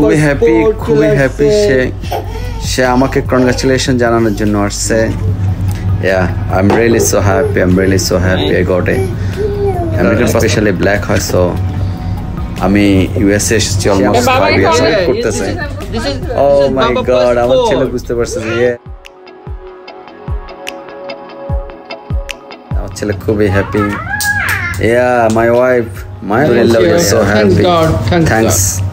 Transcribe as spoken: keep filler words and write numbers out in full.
খুবই হ্যাপি খুবই হ্যাপি সে সে আমাকে কংগ্রাচুলেশন জানানোর জন্য আসছে yeah I'm really so happy I'm really so happy I got it American especially black হয় so আমি ইউএসএ এসেছি অলমোস্ট ফাইভ ইয়ার্স করতেছে ও মাই গড আমার ছেলে বুঝতে পারছে যে আমার ছেলে খুবই happy yeah my wife my love is so happy thanks God thanks, thanks. God.